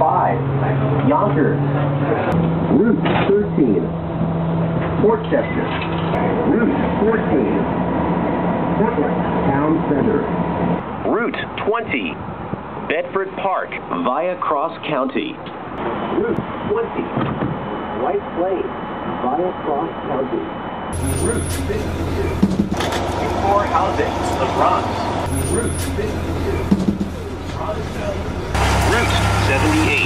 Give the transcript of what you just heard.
5, Yonkers. Route 13, Portchester. Route 14, Portland Town Center. Route 20, Bedford Park via Cross County. Route 20, White Plains via Cross County. Route 52, Core Housing, The Bronx. Route 52, Route 78.